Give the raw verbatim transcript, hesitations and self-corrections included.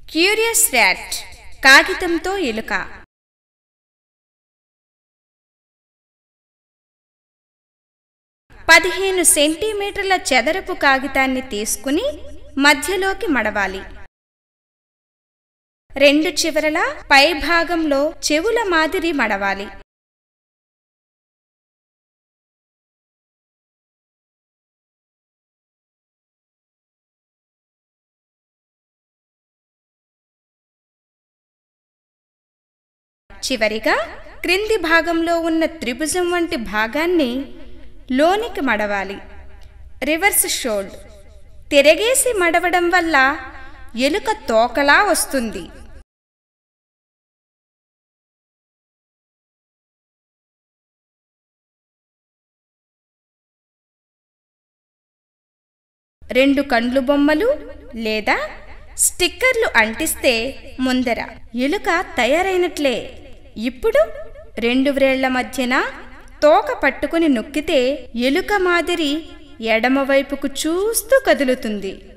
Curious rat, కాగితంతో ఎలుక. పదిహేను సెంటీమీటర్ల చదరపు కాగితాన్ని తీసుకుని మధ్యలోకి మడవాలి. రెండు చివరల పై భాగంలో చెవుల మాదిరి మడవాలి. చివరిగా క్రింది భాగంలో ఉన్న త్రిభుజం వంటి భాగాన్ని లోనికి మడవాలి. Reverse should. తిరగేసి మడవడం వల్ల ఎలుక తోకలా వస్తుంది. రెండు కండ్లు బొమ్మలు లేదా స్టిక్కర్లు అంటిస్తే ముందర ఎలుక తయారైనట్లే. ఇప్పుడు రెండు వ్రేళ్ల మధ్యన తోక పట్టుకుని నొక్కితే ఎలుక మాదిరి ఎడమవైపుకు చూస్తూ కదులుతుంది.